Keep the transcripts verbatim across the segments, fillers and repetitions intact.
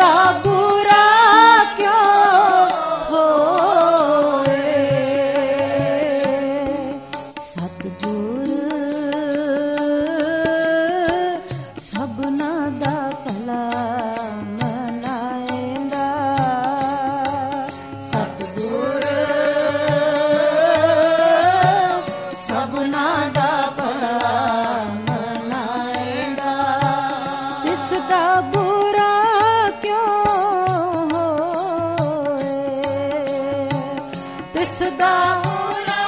ਦਾ ਬੁਰਾ ਕਿਉਂ ਹੋਏ। ਸਤਿਗੁਰ ਸਭਨਾ ਦਾ ਭਲਾ ਮਨਾਏਂਦਾ। ਸਤਿਗੁਰ ਸਭਨਾ ਦਾ ਭਲਾ ਮਨਾਏਂਦਾ। ਤਿਸ ਦਾ ਬੁਰਾ ਕਿਉਂ ਹੋਏ। ਤਿਸ ਦਾ ਬੁਰਾ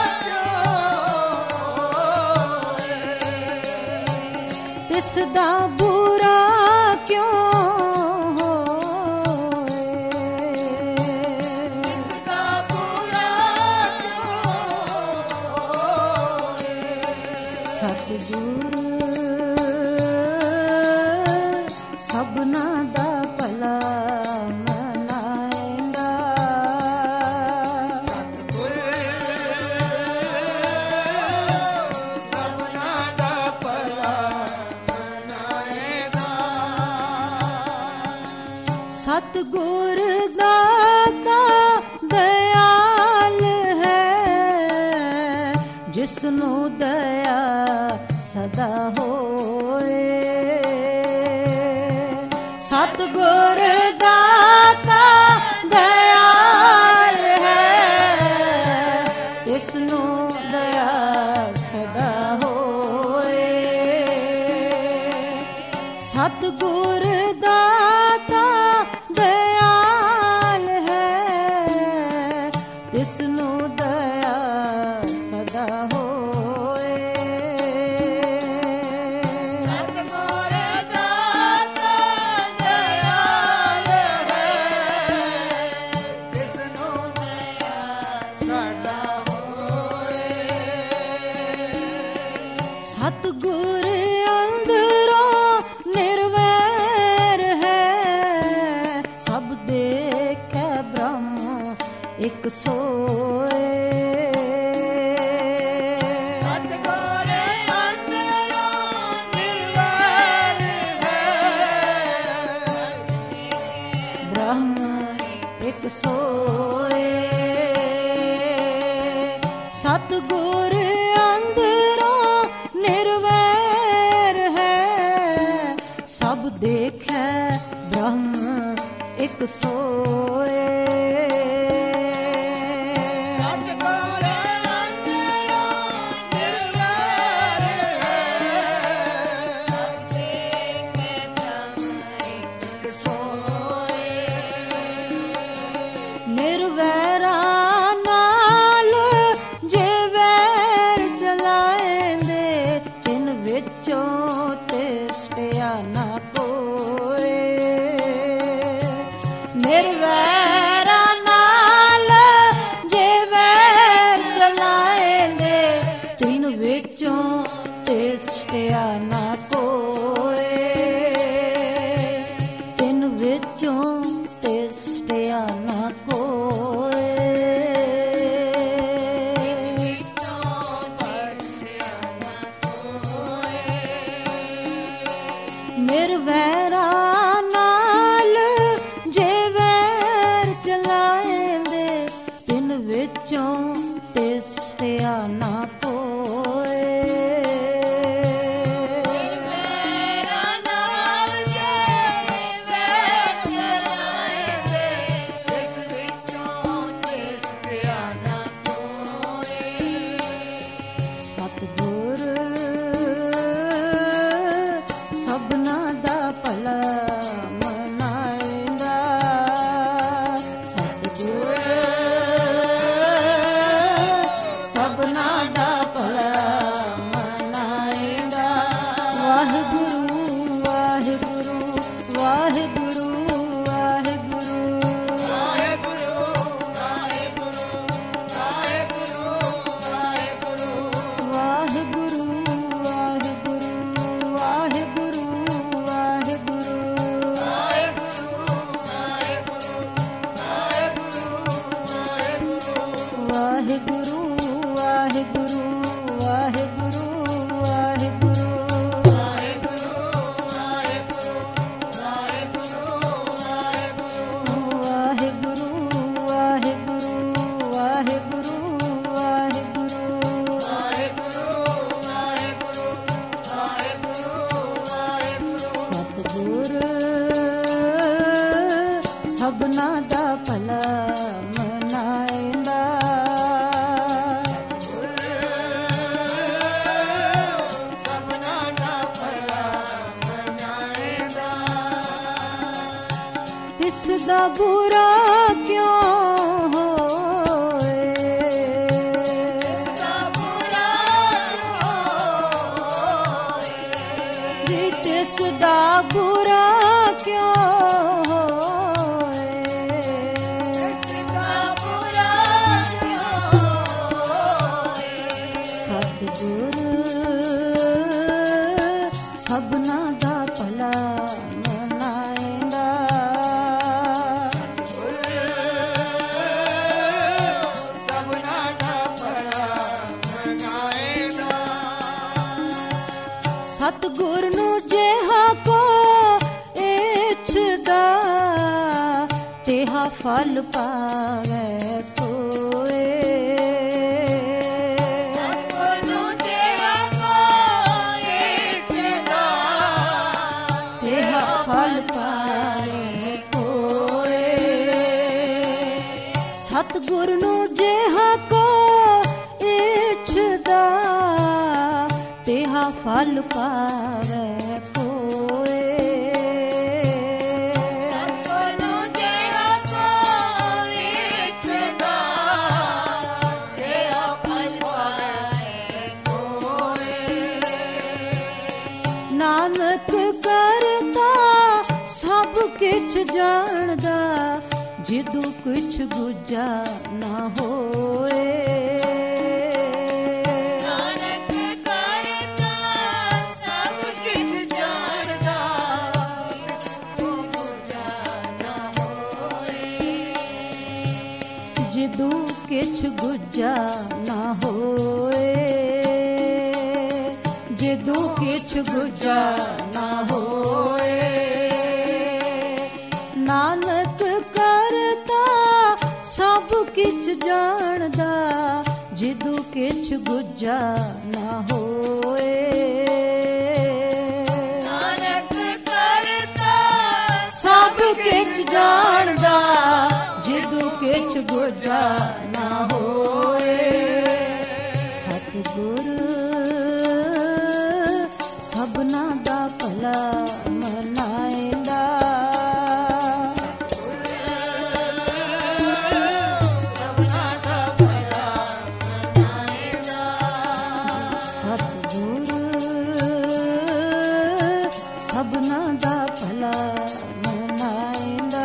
ਕਿਉਂ ਹੋਏ। ਤਿਸ ਦਾ ਬੁਰਾ ਕਿਉਂ ਹੋਏ। ਤਿਸ ਦਾ ਬੁਰਾ ਕਿਉਂ ਹੋਏ। ਸਤਿਗੁਰ ਸਭਨਾ ਦਾ ਭਲਾ ਮਨਾਏਂਦਾ। ਸਭਨਾ ਦਾ ਭਲਾ ਮਨਾਏਗਾ। ਸਤਿਗੁਰ ਦਾਤਾ ਦਇਆਲ ਹੈ, ਜਿਸਨੂੰ ਦਇਆ ਸਦਾ ਹੋਏ। ਸਤਿਗੁਰ ਦਾਤਾ ਦਇਆਲ ਹੈ, ਜਿਸਨੂੰ ਦਇਆ ਸਦਾ ਹੋਏ। ਸਤਿਗੁਰ ਦਾਤਾ ਦਇਆਲ ਹੈ, ਜਿਸਨੂੰ ਦਇਆ ਸਦਾ ਹੋਏ। ਸਤਿਗੁਰ ਦਾਤਾ ਦਇਆਲ ਹੈ, ਜਿਸਨੂੰ ਦਇਆ ਸਦਾ ਹੋਏ। ਸਤਿਗੁਰ ਅੰਦਰੋਂ ਨਿਰਵੈਰ ਹੈ, ਸਭ ਦੇਖੈ ਬ੍ਰਹਮ ਇੱਕ ਸੋਏ। ਸਤਿਗੁਰ ਅੰਦਰੋਂ ਨਿਰਵੈਰ ਹੈ, ਬ੍ਰਹਮ ਇੱਕ ਸੋਏ। ਸਤਿਗੁਰ ਅੰਦਰੋਂ ਨਿਰਵੈਰ ਹੈ, ਸਭ ਦੇਖੈ ਬ੍ਰਹਮ ਇੱਕ ਸੋਏ। ਸਤਿਗੁਰ ਅੰਦਰੋਂ ਨਿਰਵੈਰ ਹੈ, ਸਭ ਦੇਖੈ ਬ੍ਰਹਮ ਇੱਕ ਸੋਏ। ਨਿਰਵੈਰਾਂ ਨਾਲ ਜੇ ਵੈਰ ਚਲਾਏਂਦੇ, ਤਿਨ ਵਿੱਚੋਂ ਤਿਸਟਿਆ ਨਾ ਕੋਏ। ਨਿਰਵੈਰਾਂ ਨਾਲ ਜੇ ਵੈਰ ਚਲਾਏਂਦੇ, ਤਿਨ ਵਿੱਚੋਂ ਤਿਸਟਿਆ ਨਾ ਕੋਏ। ਤਿਨ ਵਿੱਚੋਂ ਤਿਸਟਿਆ ਨਾ ਕੋਏ। ਨਿਰਵੈਰਾਂ ਨਾਲ ਜੇ ਵੈਰ ਚਲਾਏਂਦੇ, ਤਿਨ ਵਿੱਚੋਂ ਤਿਸਟਿਆ ਨਾ ਕੋਏ। ਨਿਰਵੈਰਾਂ ਨਾਲ ਜੇ ਵੈਰ ਚਲਾਏਂਦੇ, ਤਿਸ ਵਿੱਚੋਂ ਤਿਸਟਿਆ ਨਾ ਕੋਏ। ਸਤਿਗੁਰ ਸਭਨਾ ਦਾ ਭਲਾ ਦਾ ਬੁਰਾ ਕਿਉਂ ਹੋਏ, ਤਿਸ ਦਾ ਬੁਰਾ ਹੋਏ, ਜੀ ਤਿਸ ਦਾ ਬੁਰਾ ਕਿਉਂ ਹੋਏ, ਤਿਸ ਦਾ ਬੁਰਾ ਕਿਉਂ ਹੋਏ। ਸਤਿਗੁਰ ਸਭਨਾ ਦਾ ਭਲਾ ਮਨਾਏਂਦਾ, ਸਭਨਾ ਦਾ ਭਲਾ ਮਨਾਏਂਦਾ। ਸਤਿਗੁਰ ਨੂੰ ਜਿਹਾ ਕੋ ਇੱਛਦਾ, ਤੇਹਾ ਫਲ ਪਾਵੇ ਕੋਏ, ਸਤਿਗੁਰ ਨੂੰ ਜਿਹਾ ਕੋਈ ਇੱਛਦਾ, ਤੇਹਾ ਫਲ ਪਾਵੇ ਕੋਏ। ਸਤਿਗੁਰ ਨੂੰ ਜਿਹਾ ਕੋ ਇੱਛਦਾ, ਤੇਹਾ ਫਲ ਪਾਵੇ ਕੋਏ, ਸਤਿਗੁਰ ਨੂੰ ਜਿਹਾ ਕੋਈ ਇੱਛਦਾ, ਤੇਹਾ ਫਲ ਪਾਵੇ ਕੋਏ। ਨਾਨਕ ਕਰਤਾ ਸਭ ਕਿਛ ਜਾਣਦਾ, ਜਿਦੂ ਕੁਛ ਗੁਜਾ ਨਾ ਹੋਏ, ਨਾਨਕ ਕਰਤਾ ਸਭ ਕਿਛ ਜਾਣਦਾ, ਕਿਸਕੋ ਬੁਝਾ ਨਾ ਹੋਏ। ਜਿਦੂ ਕਿਛ ਗੁਜਾ ਨਾ ਹੋਏ, ਜਿਦੂ ਕਿਛ ਗੁਜਾ ਨਾ ਹੋਏ। ਨਾਨਕ ਕਰਤਾ ਸਭ ਕਿਛ ਜਾਣਦਾ, ਜਿਦੂ ਕਿਛ ਗੁਜਾ ਨਾ ਹੋਏ, ਨਾਨਕ ਕਰਤਾ ਸਭ ਕਿਛ ਜਾਣਦਾ, ਜਿਦੂ ਕਿਛ ਗੁਜਾ ਨਾ ਹੋਏ। ਸਤਿਗੁਰ ਸਭਨਾ ਦਾ ਭਲਾ ਮਨਾਏਂਦਾ, ਸਭਨਾ ਦਾ ਭਲਾ ਮਨਾਏਂਦਾ। ਸਤਿਗੁਰ ਸਭਨਾ ਦਾ ਭਲਾ ਮਨਾਏਂਦਾ,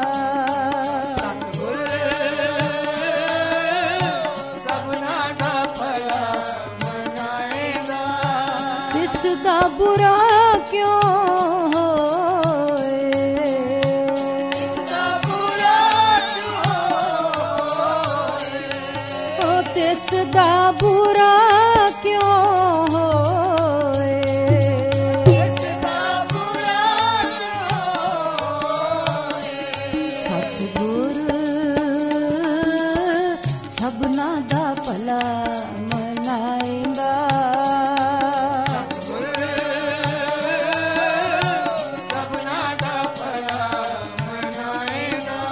ਸਭਨਾ ਦਾ ਭਲਾ ਮਨਾਏਂਦਾ। ਤਿਸ ਦਾ ਬੁਰਾ ਕਿਉਂ ਹੋਏ, ਤਿਸ ਦਾ ਬੁਰਾ ਕਿਉਂ ਹੋਏ, ਓ ਤਿਸ ਦਾ ਬੁਰਾ ਕਿਉਂ ਹੋਏ, ਤਿਸ ਦਾ ਬੁਰਾ ਕਿਉਂ ਹੋਏ। ਸਤਿਗੁਰ ਸਭਨਾ ਦਾ ਭਲਾ ਮਨਾਏਂਦਾ, ਸਭਨਾ ਦਾ ਭਲਾ ਮਨਾਏਂਦਾ।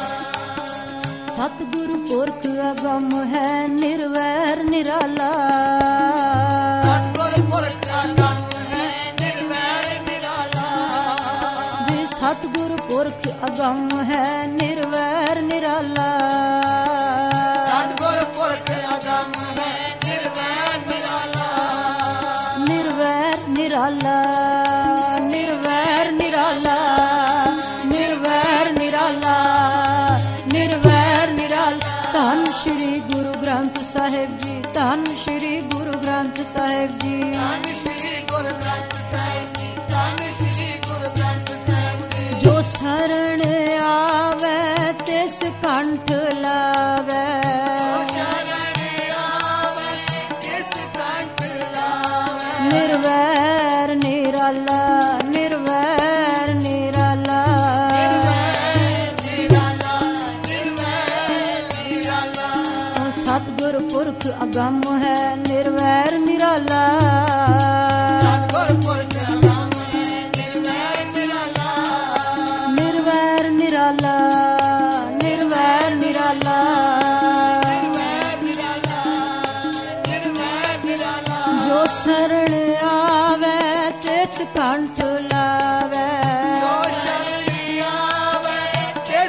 ਸਤਿਗੁਰ ਪੁਰਖ ਅਗਮ ਹੈ ਨਿਰਵੈਰ ਨਿਰਾਲਾ, ਸਤਿਗੁਰ ਪੁਰਖ ਅਗੰਮ ਹੈ ਨਿਰਵੈਰ ਨਿਰਾਲਾ। ਵੀ ਸਤਿਗੁਰ ਪੁਰਖ ਅਗਮ ਹੈ ਨਿਰਵੈਰ ਨਿਰਾਲਾ, ਸਤਿਗੁਰ ਪੁਰਖ ਅਗੰਮ ਹੈ ਨਿਰਵੈਰ ਨਿਰਾਲਾ। ਨਿਰਵੈਰ ਨਿਰਾਲਾ, ਨਿਰਵੈਰ ਨਿਰਾਲਾ, ਨਿਰਵੈਰ ਨਿਰਾਲਾ, ਨਿਰਵੈਰ ਨਿਰਾਲਾ। ਧੰਨ ਸ਼੍ਰੀ ਗੁਰੂ ਗ੍ਰੰਥ ਸਾਹਿਬ ਜੀ, ਧੰਨ ਸ਼੍ਰੀ ਗੁਰੂ ਗ੍ਰੰਥ ਸਾਹਿਬ ਜੀ। ਧੰਨ ਸ੍ਰੀ ਗੁਰੂ ਗ੍ਰੰਥ ਸਾਹਿਬ ਜੀ, ਧੰਨ ਸ੍ਰੀ ਗੁਰੂ ਗ੍ਰੰਥ ਸਾਹਿਬ ਜੀ। ਜੋ ਸਰਣ ਆਵੇ ਤਿਸ ਕੰਠ ਲਾਵੇ, ਸ਼ਰਨ ਆਵੇ ਤਿਸ ਕੰਠ ਲਾਵੇ। ਨਿਰਵੈਰ ਨਿਰਾਲਾ, ਨਿਰਵੈਰ ਨਿਰਾਲਾ, ਨਿਰਾਲਾ ਨਿਰਵੈਰ ਨਿਰਾਲਾ। ਸਤਿਗੁਰ ਪੁਰਖ ਅਗੰਮ ਹੈ ਨਿਰਵੈਰ ਨਿਰਾਲਾ, ਸਤਿਗੁਰ ਪੁਰਖ ਅਗੰਮ ਹੈ ਨਿਰਵੈਰ ਨਿਰਾਲਾ। ਨਿਰਵੈਰ ਨਿਰਾਲਾ, ਨਿਰਵੈਰ ਨਿਰਾਲਾ, ਜੋ ਸਰਣ ਆਵੇ ਤਿਸ ਕੰਠ ਲਾਵੇ, ਜੋ ਸ਼ਰਨ ਆਵੇ ਤਿਸ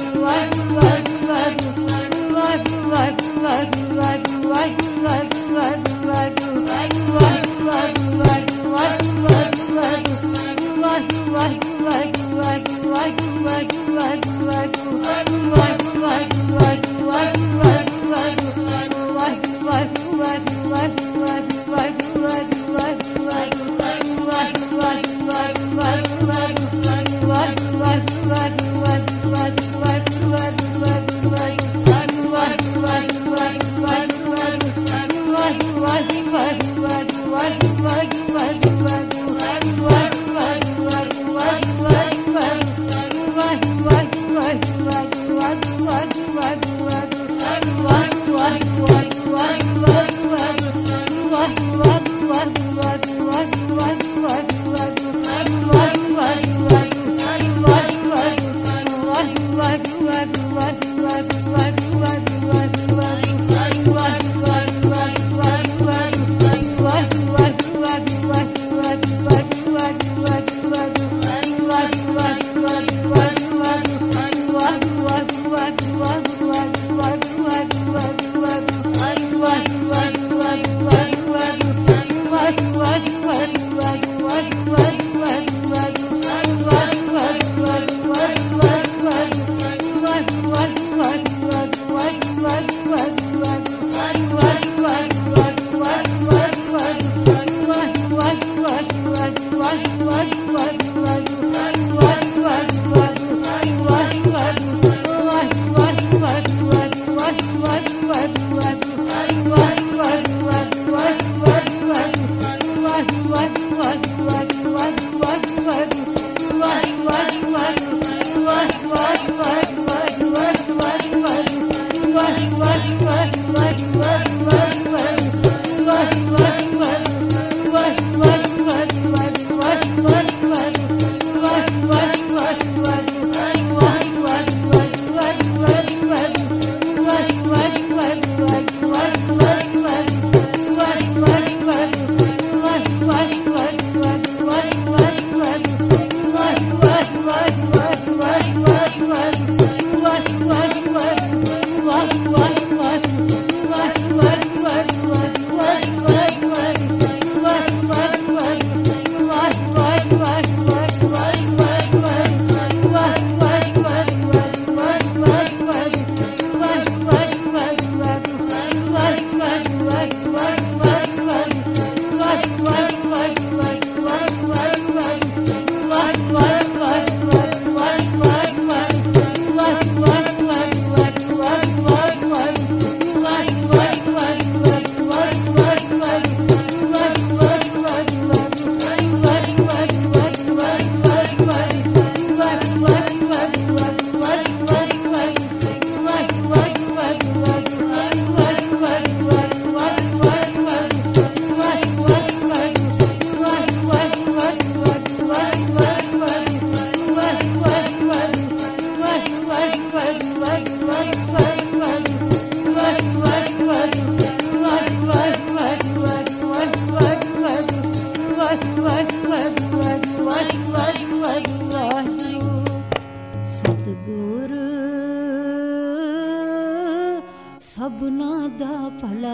ਸਭਨਾ ਦਾ ਭਲਾ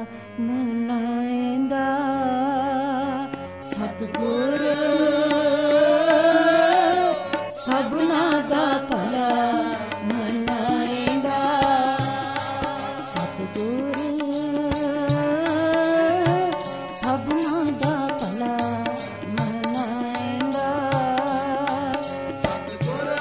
ਮਨਾਏਂਦਾ ਸਤਿਗੁਰ ਸਭਨਾ ਦਾ ਭਲਾ ਮਨਾਏਂਦਾ ਸਤਿਗੁਰ ਸਭਨਾ ਦਾ ਭਲਾ ਮਨਾਏਂਦਾ ਸਤਿਗੁਰ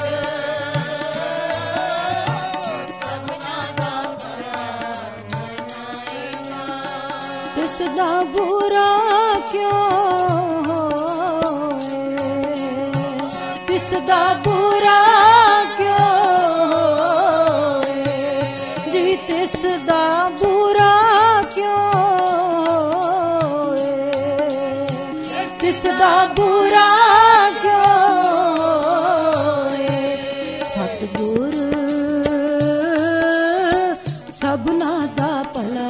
ਤਿਸਦਾ ਬੁਰਾ ਕਿਉਂ ਹੋਏ ਤਿਸਦਾ ਬੁਰਾ ਕਿਉਂ ਹੋਏ ਜੀ ਤਿਸਦਾ ਬੁਰਾ ਕਿਉਂ ਹੋਏ ਤਿਸਦਾ ਬੁਰਾ ਕਿਉਂ ਹੋਏ ਸਤਿਗੁਰ ਸਭਨਾ ਦਾ ਭਲਾ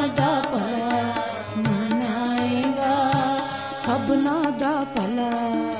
ਸਭਨਾ ਦਾ ਭਲਾ